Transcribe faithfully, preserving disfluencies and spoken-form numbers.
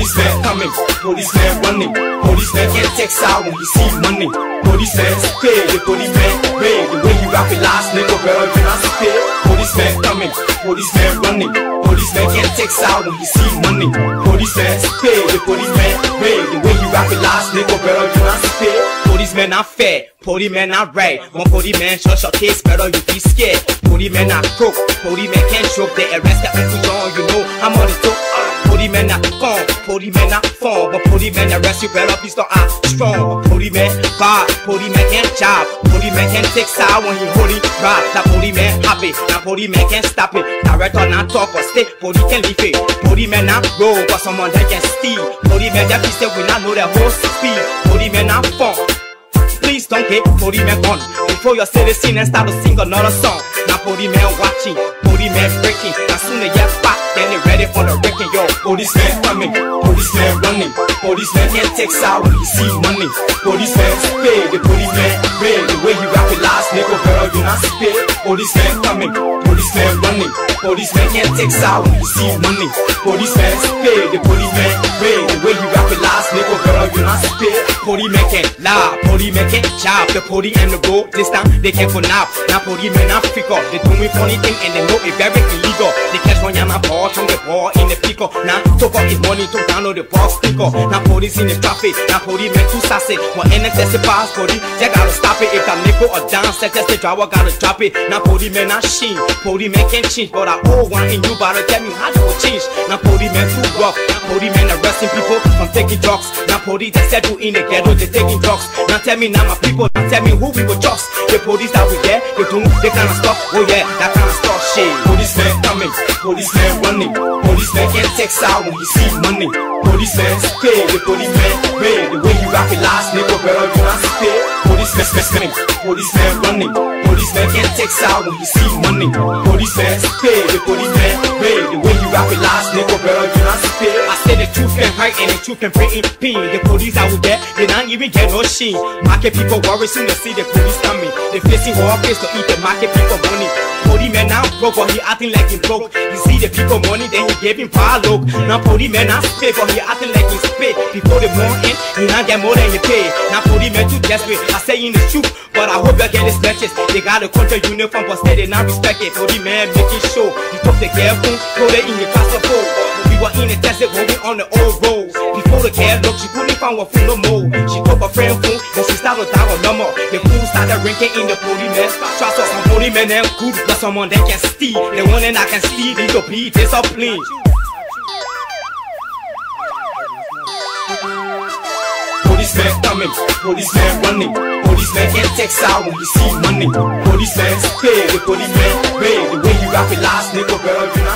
Policeman coming, policeman running. Policeman can't text out when he see money. Policeman's paid, the policeman paid. The way you rap it last nigga, girl, you not paid. Policeman coming, policeman running. Policeman can't text out when he see money. Policeman's paid, the policeman paid. The way you rap it last nigga, girl, you not paid. Policeman not fair, policeman not right. One policeman shut your case, better you be scared. Policeman not crook, policeman can't choke. They arrest the Uncle John, you know I'm on the top. Policeman not gone, policeman not phone. But policeman arrest you, better be start out strong. Policeman bad, policeman can't job. Policeman can't take side when he holding rap. That policeman happy, that policeman can't stop it. Director not talk or stay, police can leave it. Policeman not roll, but someone that can steal. Policeman that be say we not know their whole speed. Policeman not phone. Please don't get policeman on before you say the scene and start to sing another song. Now policeman watching, policeman breaking. As soon as you back, then they ready for the wrecking. Yo, policeman coming, policeman running. Policeman can't take side when he see money. Policeman's paid, the policeman paid. The way you rap it last nigga, girl, you not paid. Policeman coming, policeman running. Policeman can't take side when he see money. Policeman's paid, the policeman paid. The way you rap it last nigga, girl, you not paid. Policeman can't lie, policeman can't job. The police and the road, this time they can't for nap. Now policeman not pick up. They doing funny thing and they know it very illegal. They catch one yama ball, turn the ball in the pickle. Now talk up his money, to download the box sticker. Now police in the traffic, now policeman too sassy. When N X S pass police, they gotta stop it. If that nickel or down, set the driver gotta drop it. Now policeman not sheen, policeman can't change. But I owe one in you, better tell me how to change. Now policeman too rough, now policeman arresting people from taking drugs. Now police that settle in the ghetto, they taking drugs. Now tell me now my people, now tell me who we will trust. The police that we get, they do, they kind of stuff. Oh yeah, that kind of stuff shit. Policeman coming, policeman running. Policeman can't text out when he see money. Policeman's paid, the policeman paid. The way you rap it last nigga, girl, you not paid. Policeman spinning, policeman running. Policeman can't text out when he see money. Policeman's paid, the policeman paid. The way you rap it last nigga, girl, you not paid. I say the truth can hurt and the truth can bring in pain. The police out there, they not even get no sheen. Market people worry soon to see the police coming. They facing all place to eat the market people money. Policeman now broke, but he acting like he broke. You see the people money, then he gave him power look. Now policeman now spit, but he acting like he spit. Before the morning, he not get more than he pay. Now policeman too desperate, I say in the truth, but I hope you get this message. They got a country uniform, but still they not respect it. Policeman making sure he took the care phone, throw it in the castle bowl. We were in the desert, going on the old road. Before the care look, she couldn't find one fool no more. She took her friend phone, and she started down a number. The fool started ringing in the policeman. Trust us, some policemen and good, but someone that can steal. The one that I can steal, need to be disciplined. Policeman coming, policeman running. Policeman can't text out when he see money. Policeman's paid, the policeman paid. The way you rap it last nigga, girl, you